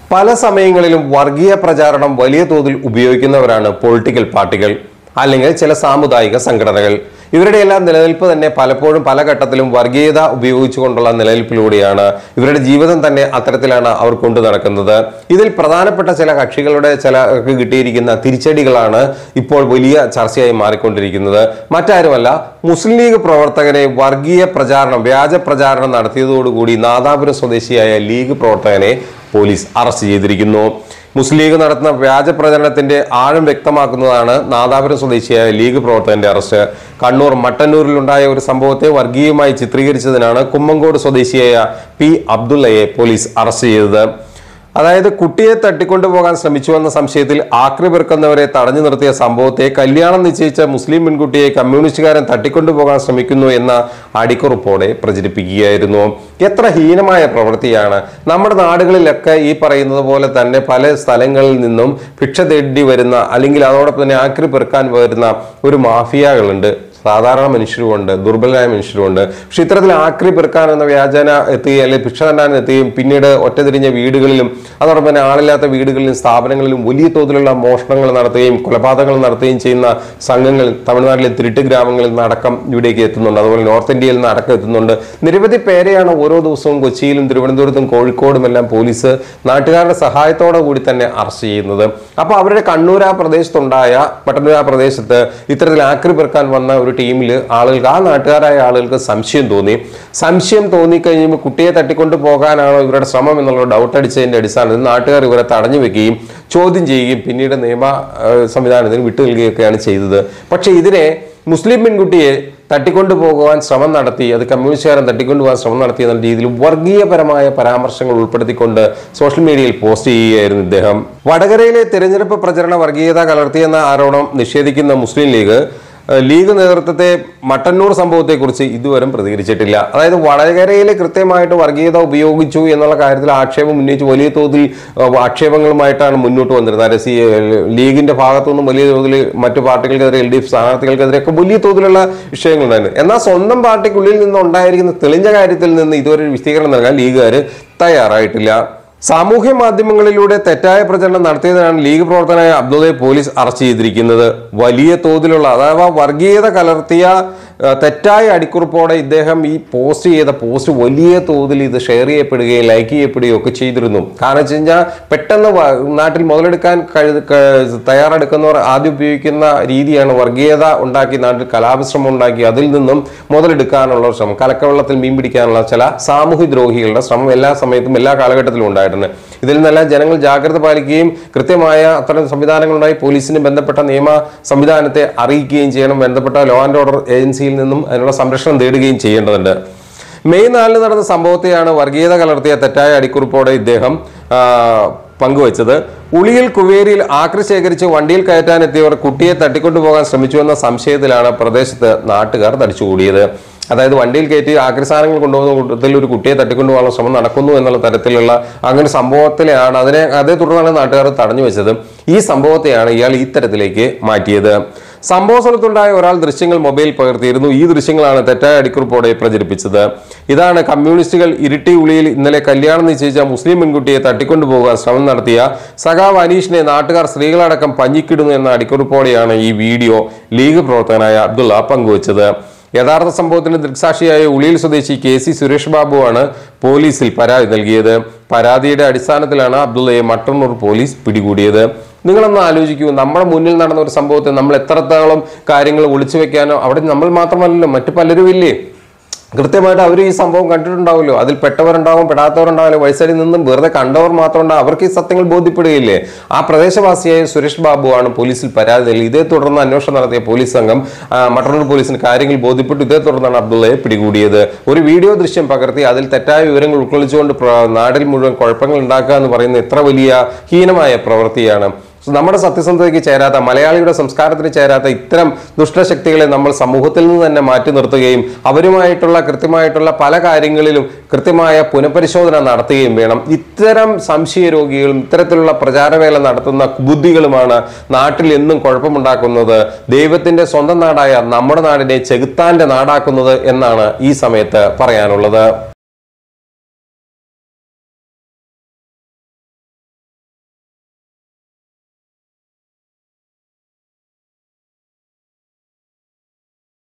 പല സമയങ്ങളിലും വർഗീയ പ്രചാരണം വലിയ തോതിൽ ഉപയോഗിക്കുന്നവരാണ് പൊളിറ്റിക്കൽ പാർട്ടികൾ അല്ലെങ്കിൽ ചില സാമുദായിക സംഘടനകൾ. ഇവരുടെ എല്ലാം നിലനിൽപ്പ് തന്നെ പലപ്പോഴും പല ഘട്ടത്തിലും വർഗീയത ഉപയോഗിച്ചുകൊണ്ടുള്ള നിലനിൽപ്പിലൂടെയാണ്. ഇവരുടെ ജീവിതം തന്നെ അത്തരത്തിലാണ് അവർ കൊണ്ടു നടക്കുന്നത്. ഇതിൽ പ്രധാനപ്പെട്ട ചില കക്ഷികളുടെ ചിലർക്ക് കിട്ടിയിരിക്കുന്ന തിരിച്ചടികളാണ് ഇപ്പോൾ വലിയ ചർച്ചയായി മാറിക്കൊണ്ടിരിക്കുന്നത്. മറ്റാരുമല്ല, മുസ്ലിം ലീഗ് പ്രവർത്തകരെ വർഗീയ പ്രചാരണം, വ്യാജ പ്രചാരണം നടത്തിയതോടുകൂടി നാദാപുരം സ്വദേശിയായ ലീഗ് പ്രവർത്തകനെ പോലീസ് അറസ്റ്റ് ചെയ്തിരിക്കുന്നു. മുസ്ലിം ലീഗ് നടത്തുന്ന വ്യാജ പ്രചരണത്തിന്റെ ആഴം വ്യക്തമാക്കുന്നതാണ് നാദാപുരം സ്വദേശിയായ ലീഗ് പ്രവർത്തകന്റെ അറസ്റ്റ്. കണ്ണൂർ മട്ടന്നൂരിലുണ്ടായ ഒരു സംഭവത്തെ വർഗീയമായി ചിത്രീകരിച്ചതിനാണ് കുമ്മങ്കോട് സ്വദേശിയായ പി അബ്ദുള്ളയെ പോലീസ് അറസ്റ്റ് ചെയ്തത്. അതായത് കുട്ടിയെ തട്ടിക്കൊണ്ടുപോകാൻ ശ്രമിച്ചുവെന്ന സംശയത്തിൽ ആക്രി പെറുക്കുന്നവരെ തടഞ്ഞു നിർത്തിയ സംഭവത്തെ കല്യാണം നിശ്ചയിച്ച മുസ്ലിം പെൺകുട്ടിയെ കമ്മ്യൂണിസ്റ്റുകാരൻ തട്ടിക്കൊണ്ടുപോകാൻ ശ്രമിക്കുന്നു എന്ന അടിക്കുറിപ്പോടെ പ്രചരിപ്പിക്കുകയായിരുന്നു. എത്ര ഹീനമായ പ്രവൃത്തിയാണ്! നമ്മുടെ നാടുകളിലൊക്കെ ഈ പറയുന്നത് പോലെ തന്നെ പല സ്ഥലങ്ങളിൽ നിന്നും ഭിക്ഷ തേടി വരുന്ന അല്ലെങ്കിൽ അതോടൊപ്പം തന്നെ ആക്രി പെറുക്കാൻ വരുന്ന ഒരു മാഫിയകളുണ്ട്. സാധാരണ മനുഷ്യരുമുണ്ട്, ദുർബലരായ മനുഷ്യരുമുണ്ട്. പക്ഷെ ഇത്തരത്തിൽ ആക്രി പെറുക്കാൻ എന്ന വ്യാജന എത്തുകയും അല്ലെങ്കിൽ ഭിക്ഷ തണ്ടാൻ എത്തുകയും പിന്നീട് ഒറ്റതിരിഞ്ഞ വീടുകളിലും അതോടൊപ്പം തന്നെ ആളില്ലാത്ത വീടുകളിലും സ്ഥാപനങ്ങളിലും വലിയ തോതിലുള്ള മോഷണങ്ങൾ നടത്തുകയും കൊലപാതകങ്ങൾ നടത്തുകയും ചെയ്യുന്ന സംഘങ്ങൾ തമിഴ്നാട്ടിലെ തിരുട്ട് ഗ്രാമങ്ങളിൽ നിന്ന് അടക്കം ഇവിടേക്ക് എത്തുന്നുണ്ട്. അതുപോലെ നോർത്ത് ഇന്ത്യയിൽ നിന്ന് അടക്കം എത്തുന്നുണ്ട്. നിരവധി പേരെയാണ് ഓരോ ദിവസവും കൊച്ചിയിലും തിരുവനന്തപുരത്തും കോഴിക്കോടും എല്ലാം പോലീസ് നാട്ടുകാരുടെ സഹായത്തോടെ കൂടി തന്നെ അറസ്റ്റ് ചെയ്യുന്നത്. അപ്പോൾ അവരുടെ കണ്ണൂർ ആ പ്രദേശത്തുണ്ടായ മട്ടന്നൂർ ആ പ്രദേശത്ത് ഇത്തരത്തിൽ ആക്രി പെറുക്കാൻ വന്ന ഒരു ടീമിൽ ആളുകൾക്ക്, ആ നാട്ടുകാരായ ആളുകൾക്ക് സംശയം തോന്നിക്കഴിയുമ്പോൾ കുട്ടിയെ തട്ടിക്കൊണ്ടു പോകാനാണോ ഇവരുടെ ശ്രമം എന്നുള്ള ഡൗട്ട് അടിച്ചതിന്റെ അടിസ്ഥാനത്തിൽ നാട്ടുകാർ ഇവരെ തടഞ്ഞു വെക്കുകയും ചോദ്യം ചെയ്യുകയും പിന്നീട് നിയമ സംവിധാനത്തിന് വിട്ടു നൽകുകയൊക്കെയാണ് ചെയ്തത്. പക്ഷെ ഇതിനെ മുസ്ലിം പെൺകുട്ടിയെ തട്ടിക്കൊണ്ടുപോകുവാൻ ശ്രമം നടത്തി, അത് കമ്മ്യൂണിസ്റ്റുകാരൻ തട്ടിക്കൊണ്ടുപോകാൻ ശ്രമം നടത്തി എന്ന രീതിയിൽ വർഗീയപരമായ പരാമർശങ്ങൾ ഉൾപ്പെടുത്തിക്കൊണ്ട് സോഷ്യൽ മീഡിയയിൽ പോസ്റ്റ് ചെയ്യുകയായിരുന്നു ഇദ്ദേഹം. വടകരയിലെ തെരഞ്ഞെടുപ്പ് പ്രചരണ വർഗീയത കലർത്തിയെന്ന ആരോപണം നിഷേധിക്കുന്ന മുസ്ലിം ലീഗ് നേതൃത്വത്തെ മട്ടന്നൂർ സംഭവത്തെക്കുറിച്ച് ഇതുവരെ പ്രതികരിച്ചിട്ടില്ല. അതായത് വടകരയിൽ കൃത്യമായിട്ട് വർഗീയത ഉപയോഗിച്ചു എന്നുള്ള കാര്യത്തിൽ ആക്ഷേപം ഉന്നയിച്ച് വലിയ തോതിൽ ആക്ഷേപങ്ങളുമായിട്ടാണ് മുന്നോട്ട് വന്നിരുന്നത്. ലീഗിന്റെ ഭാഗത്തുനിന്നും വലിയ തോതിൽ മറ്റു പാർട്ടികൾക്കെതിരെ, LDF സ്ഥാനാർത്ഥികൾക്കെതിരെ ഒക്കെ വലിയ തോതിലുള്ള വിഷയങ്ങളുണ്ടായിരുന്നു. എന്നാൽ സ്വന്തം പാർട്ടിക്കുള്ളിൽ നിന്ന് ഉണ്ടായിരിക്കുന്ന തെളിഞ്ഞ കാര്യത്തിൽ നിന്ന് ഇതുവരെ വിശദീകരണം നൽകാൻ ലീഗുകാർ തയ്യാറായിട്ടില്ല. സാമൂഹ്യ മാധ്യമങ്ങളിലൂടെ തെറ്റായ പ്രചരണം നടത്തിയതിനാണ് ലീഗ് പ്രവർത്തകനായ അബ്ദുള്ളയെ പോലീസ് അറസ്റ്റ് ചെയ്തിരിക്കുന്നത്. വലിയ തോതിലുള്ള, അഥവാ വർഗീയത കലർത്തിയ തെറ്റായ അടിക്കുറിപ്പോടെ ഇദ്ദേഹം ഈ പോസ്റ്റ് ചെയ്ത പോസ്റ്റ് വലിയ തോതിൽ ഇത് ഷെയർ ചെയ്യപ്പെടുകയും ലൈക്ക് ചെയ്യപ്പെടുകയും ഒക്കെ ചെയ്തിരുന്നു. കാരണം വെച്ച് കഴിഞ്ഞാൽ പെട്ടെന്ന് നാട്ടിൽ മുതലെടുക്കാൻ തയ്യാറെടുക്കുന്നവർ ആദ്യം ഉപയോഗിക്കുന്ന രീതിയാണ് വർഗീയത ഉണ്ടാക്കി, നാട്ടിൽ കലാപശ്രമം ഉണ്ടാക്കി അതിൽ നിന്നും മുതലെടുക്കാനുള്ള ശ്രമം, കലക്കവെള്ളത്തിൽ മീൻ പിടിക്കാനുള്ള ചില സാമൂഹ്യ ദ്രോഹികളുടെ ശ്രമം എല്ലാ സമയത്തും എല്ലാ കാലഘട്ടത്തിലും ഉണ്ടായിട്ടുണ്ട്. ഇതിൽ നിന്നെല്ലാം ജനങ്ങൾ ജാഗ്രത പാലിക്കുകയും കൃത്യമായ അത്തരം സംവിധാനങ്ങളുണ്ടായി പോലീസിന് ബന്ധപ്പെട്ട നിയമ സംവിധാനത്തെ അറിയിക്കുകയും ചെയ്യണം. ബന്ധപ്പെട്ട ലോ ആൻഡ് ഓർഡർ ഏജൻസിയിൽ നിന്നും അതിനുള്ള സംരക്ഷണം തേടുകയും ചെയ്യേണ്ടതുണ്ട്. മെയ് 4 നടന്ന സംഭവത്തെയാണ് വർഗീയത കലർത്തിയ തെറ്റായ അടിക്കുറിപ്പോടെ ഇദ്ദേഹം പങ്കുവച്ചത്. ഉളിയിൽ കുവേരിയിൽ ആക്രി ശേഖരിച്ച് വണ്ടിയിൽ കയറ്റാനെത്തിയവർ കുട്ടിയെ തട്ടിക്കൊണ്ടുപോകാൻ ശ്രമിച്ചുവെന്ന സംശയത്തിലാണ് പ്രദേശത്ത് നാട്ടുകാർ തടിച്ചുകൂടിയത്. അതായത് വണ്ടിയിൽ കയറ്റി ആക്രി സാധനങ്ങൾ കൊണ്ടുപോകുന്ന കൂട്ടത്തിൽ ഒരു കുട്ടിയെ തട്ടിക്കൊണ്ടുപോകാനുള്ള ശ്രമം നടക്കുന്നു എന്നുള്ള തരത്തിലുള്ള അങ്ങനെ സംഭവത്തിലാണ് അതേ തുടർന്നാണ് നാട്ടുകാർ തടഞ്ഞു വെച്ചത്. ഈ സംഭവത്തെയാണ് ഇയാൾ ഈ തരത്തിലേക്ക് മാറ്റിയത്. സംഭവ സ്ഥലത്തുണ്ടായ ഒരാൾ ദൃശ്യങ്ങൾ മൊബൈൽ പകർത്തിയിരുന്നു. ഈ ദൃശ്യങ്ങളാണ് തെറ്റായ അടിക്കുറിപ്പോടെ പ്രചരിപ്പിച്ചത്. ഇതാണ് കമ്മ്യൂണിസ്റ്റുകൾ ഇരിട്ടി ഉളിയിൽ ഇന്നലെ കല്യാണം നിശ്ചയിച്ച മുസ്ലിം പെൺകുട്ടിയെ തട്ടിക്കൊണ്ടുപോകാൻ ശ്രമം നടത്തിയ സഖാവ് അനീഷിനെ നാട്ടുകാർ സ്ത്രീകളടക്കം പഞ്ഞിക്കിടുന്നു എന്ന അടിക്കുറിപ്പോടെയാണ് ഈ വീഡിയോ ലീഗ് പ്രവർത്തകനായ അബ്ദുള്ള പങ്കുവച്ചത്. യഥാർത്ഥ സംഭവത്തിന് ദൃക്സാക്ഷിയായ ഉളിയിൽ സ്വദേശി KC സുരേഷ് ബാബുവാണ് പോലീസിൽ പരാതി നൽകിയത്. പരാതിയുടെ അടിസ്ഥാനത്തിലാണ് അബ്ദുള്ളയെ മട്ടന്നൂർ പോലീസ് പിടികൂടിയത്. നിങ്ങളൊന്ന് ആലോചിക്കൂ, നമ്മുടെ മുന്നിൽ നടന്ന ഒരു സംഭവത്തെ നമ്മൾ എത്രത്തോളം കാര്യങ്ങൾ ഒളിച്ചു വെക്കാനോ, അവിടെ നമ്മൾ മാത്രമല്ലല്ലോ മറ്റു പലരും ഇല്ലേ, കൃത്യമായിട്ട് അവർ ഈ സംഭവം കണ്ടിട്ടുണ്ടാവുമല്ലോ. അതിൽ പെട്ടവരുണ്ടാവും, പെടാത്തവരുണ്ടാവില്ല, വയസ്സരിൽ നിന്നും വെറുതെ കണ്ടവർ മാത്രം ഉണ്ടാവും. അവർക്ക് ഈ സത്യങ്ങൾ ബോധ്യപ്പെടുകയില്ലേ? ആ പ്രദേശവാസിയായ സുരേഷ് ബാബുവാണ് പോലീസിൽ പരാതി നൽകി. ഇതേ തുടർന്ന് അന്വേഷണം നടത്തിയ പോലീസ് സംഘം മട്ടന്നൂർ പോലീസിന് കാര്യങ്ങൾ ബോധ്യപ്പെട്ടു. ഇതേ തുടർന്നാണ് അബ്ദുള്ളയെ പിടികൂടിയത്. ഒരു വീഡിയോ ദൃശ്യം പകർത്തി അതിൽ തെറ്റായ വിവരങ്ങൾ ഉൾക്കൊള്ളിച്ചുകൊണ്ട് നാടിൽ മുഴുവൻ കുഴപ്പങ്ങൾ ഉണ്ടാക്കുക എന്ന് പറയുന്നത് എത്ര വലിയ ഹീനമായ പ്രവൃത്തിയാണ്. നമ്മുടെ സത്യസന്ധതയ്ക്ക് ചേരാത്ത, മലയാളിയുടെ സംസ്കാരത്തിന് ചേരാത്ത ഇത്തരം ദുഷ്ടശക്തികളെ നമ്മൾ സമൂഹത്തിൽ നിന്ന് തന്നെ മാറ്റി നിർത്തുകയും അവരുമായിട്ടുള്ള കൃത്യമായിട്ടുള്ള പല കാര്യങ്ങളിലും കൃത്യമായ പുനഃപരിശോധന നടത്തുകയും വേണം. ഇത്തരം സംശയ രോഗികളും ഇത്തരത്തിലുള്ള പ്രചാരവേല നടത്തുന്ന കുബുദ്ധികളുമാണ് നാട്ടിൽ എന്നും കുഴപ്പമുണ്ടാക്കുന്നത്, ദൈവത്തിന്റെ സ്വന്തം നാടായ നമ്മുടെ നാടിനെ ചെകുത്താന്റെ നാടാക്കുന്നത് എന്നാണ് ഈ സമയത്ത് പറയാനുള്ളത്.